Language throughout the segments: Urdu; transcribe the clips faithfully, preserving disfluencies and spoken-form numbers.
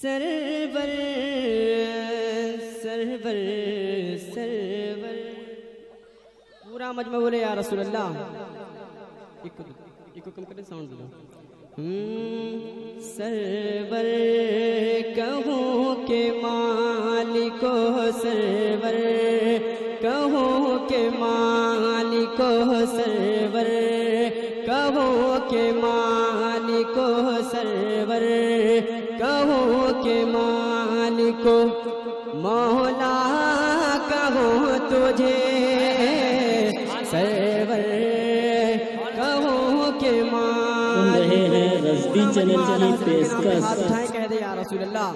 سرور سرور سرور پورا مجمع بولے یا رسول اللہ. ایک کم کرے ساؤنڈ دو. سرور کہوں کہ مالکو سرور کہوں کہ مالکو سرور کہوں کہ مالکو سرور کہوں کہ مالکو مولا کہوں تجھے سرور کہوں کہ رہے ہیں رزدی چینل کی پیشکش. کہہ دے یا رسول اللہ.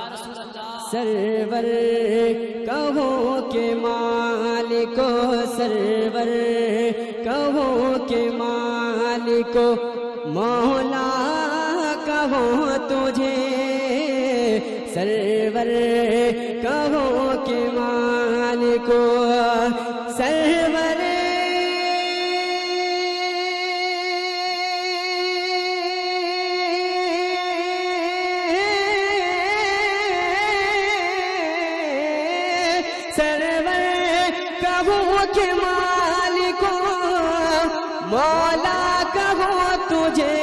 سرور کہوں کہ مالکو سرور کہوں کہ مالکو مولا کہوں تجھے سرور کہوں کہ مالکو سرور سرور کہوں کہ مالکو مولا کہوں تجھے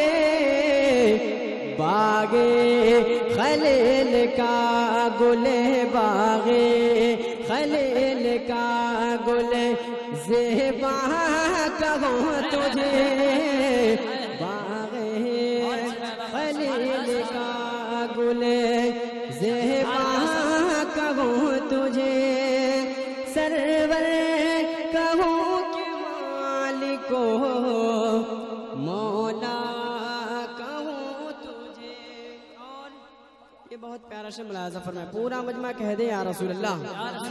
باغ خلیل کا گل باغ خلیل کا گل زیبا کہوں تجھے باغ خلیل کا گل زیبا کہوں تجھے سرور کہوں کہ مالکو مولا کہوں تجھے. اور یہ بہت پیارا سے ملاحظہ فرمائے پورا مجمع کہہ دے یا رسول اللہ.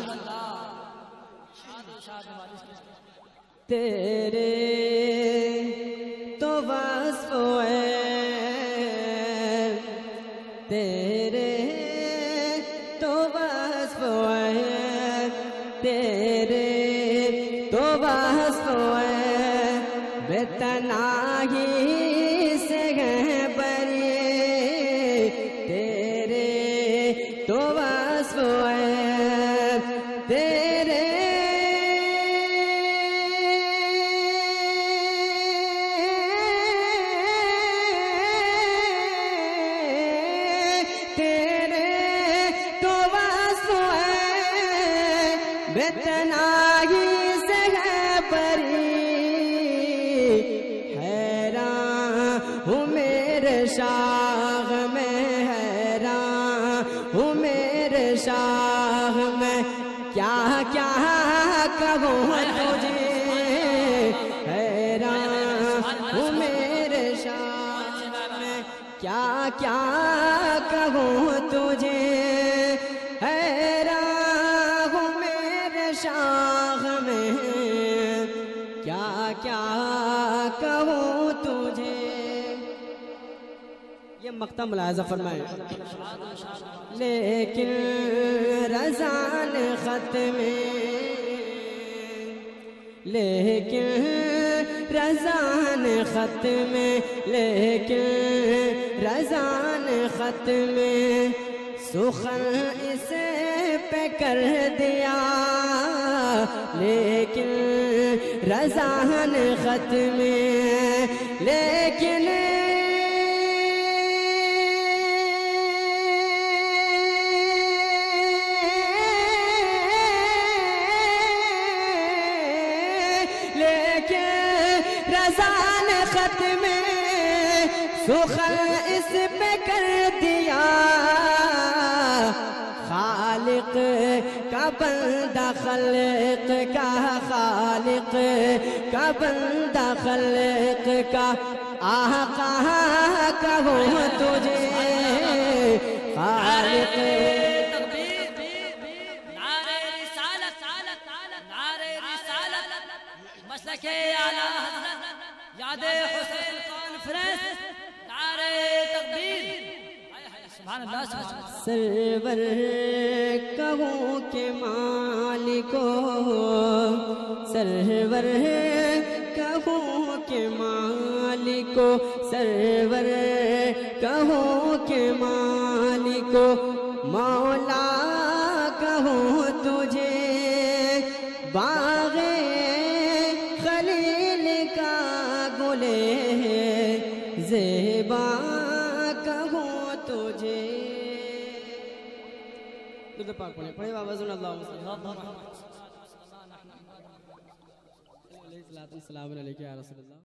تیرے تو وصف ہے تیرے تو وصف ہے تیرے تو وصف ہے بے تنہائی سے ہے بری تیرے تو وصف ہے تیرے بے تنہائی سے ہے بری حیران ہوں میرے شاغ میں حیران ہوں میرے شاغ میں کیا کیا کہوں تجھے حیران ہوں میرے شاغ میں کیا کیا کہوں تجھے حیران شاخ میں کیا کیا کہوں تجھے. یہ مقطع ملاحظہ فرمائے. لیکن رضان خط میں لیکن رضان خط میں لیکن رضان خط میں سخن اسے پہ کر دیا لیکن رضان خط میں لیکن لیکن رضان خط میں سخن اس پہ کر دیا خالق کا بندہ خلق کا خالق کا بندہ خلق کا آقا کہوں تجھے خالق نعرہ رسالت نعرہ رسالت مسلک اعلیٰ حضرت یاد حسین کانفرنس نعرہ تکبیر سبحان اللہ. سرور کہوں کہ مالکو سرور کہوں کہ مالکو مالکو سرور کہوں کہ مالکو مولا کہوں تجھے باغ خلیل کا گلے زیبا کہوں تجھے. درود پاک پڑھیں پڑھیں بابا زن اللہ علیہ السلام علیکم یا رسول اللہ.